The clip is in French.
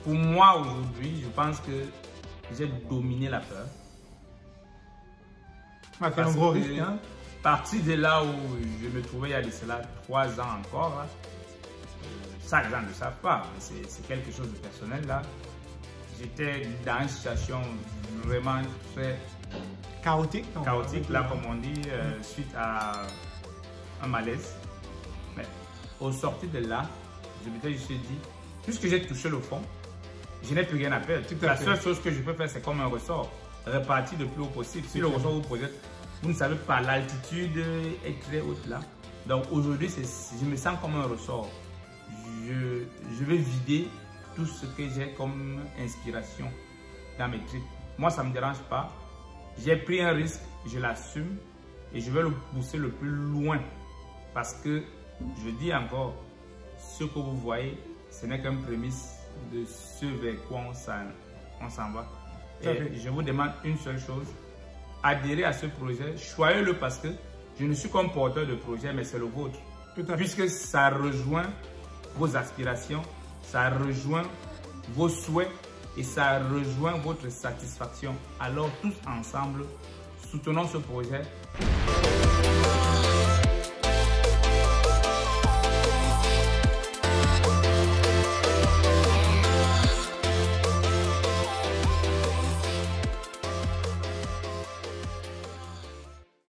pour moi aujourd'hui, je pense que j'ai dominé la peur. Ça fait un gros risque, hein? Parti de là où je me trouvais il y a de cela 3 ans encore, ça les gens ne le savent pas, mais c'est quelque chose de personnel là. J'étais dans une situation vraiment très chaotique là comme on dit, suite à un malaise. Mais au sortir de là, je me suis dit, puisque j'ai touché le fond, je n'ai plus rien à perdre. La seule chose que je peux faire, c'est comme un ressort, repartir le plus haut possible. Si le ressort vous projette, vous ne savez pas, l'altitude est très haute là. Donc aujourd'hui, je me sens comme un ressort. Je vais vider tout ce que j'ai comme inspiration dans mes tripes. Moi, ça ne me dérange pas. J'ai pris un risque, je l'assume et je vais le pousser le plus loin. Parce que, je dis encore, ce que vous voyez, ce n'est qu'un prémisse de ce vers quoi on s'en va. Et je vous demande une seule chose, adhérez à ce projet, choyez-le parce que je ne suis qu'un porteur de projet, mais c'est le vôtre. Puisque ça rejoint vos aspirations, ça rejoint vos souhaits et ça rejoint votre satisfaction. Alors tous ensemble, soutenons ce projet.